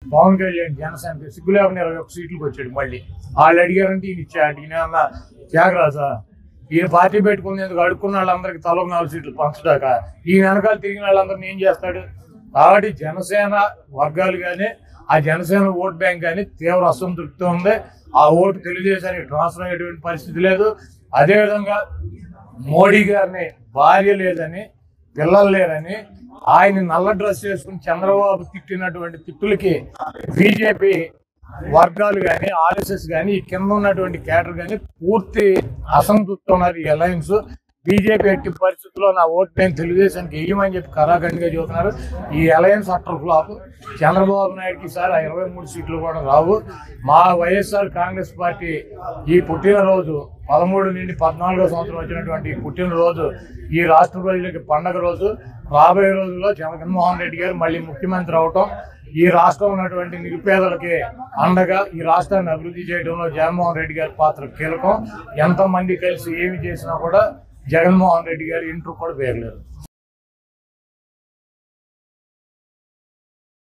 పవన్ కళ్యాణ్ జనసేనకి సిగ్గు లేకుండా 21 సీట్లకు వచ్చాడు. మళ్ళీ వాళ్ళు అడిగారంటే ఈయన ఇచ్చాడు. ఈయన త్యాగరాజా, ఈయన పార్టీ పెట్టుకునేందుకు అడుక్కున్న వాళ్ళందరికీ తల 4 సీట్లు పంచడాక ఈయన వెనకాల తిరిగిన వాళ్ళందరినీ ఏం చేస్తాడు? కాబట్టి జనసేన వర్గాలు కానీ ఆ జనసేన ఓట్ బ్యాంక్ కానీ తీవ్ర అసంతృప్తి ఉంది. ఆ ఓటు తెలుగుదేశానికి ట్రాన్స్ఫర్ అయ్యేటువంటి పరిస్థితి లేదు. అదేవిధంగా మోడీ గారిని భార్య లేదని, పిల్లలు లేరని, ఆయన నల్ల డ్రెస్ వేసుకుని చంద్రబాబు తిట్టినటువంటి తిట్టులకి బీజేపీ వర్గాలు కానీ ఆర్ఎస్ఎస్ కానీ ఈ కింద ఉన్నటువంటి క్యాడర్ కానీ పూర్తి అసంతృప్తి ఉన్నారు. ఈ అలయన్స్ బీజేపీ ఎట్టి పరిస్థితుల్లో నా ఓటు బ్యాంక్ తెలుగుదేశానికి వేయమని చెప్పి కరాఖండిగా చెబుతున్నారు. ఈ అలయన్స్ అట్టర్ ఫ్లాప్. చంద్రబాబు నాయుడుకి ఈసారి 23 సీట్లు కూడా రావు. మా వైఎస్ఆర్ కాంగ్రెస్ పార్టీ ఈ పుట్టినరోజు 13 నుండి 14వ సంవత్సరం వచ్చినటువంటి పుట్టినరోజు ఈ రాష్ట్ర ప్రజలకి పండగ రోజు. రాబోయే రోజుల్లో జగన్మోహన్ రెడ్డి గారు మళ్ళీ ముఖ్యమంత్రి అవటం, ఈ రాష్ట్రం ఉన్నటువంటి నిరుపేదలకి అండగా ఈ రాష్ట్రాన్ని అభివృద్ధి చేయడంలో జగన్మోహన్ రెడ్డి గారి పాత్ర కీలకం. ఎంతమంది కలిసి ఏమి చేసినా కూడా జగన్మోహన్ రెడ్డి గారు ఇంటర్ కూడా వేయలేరు.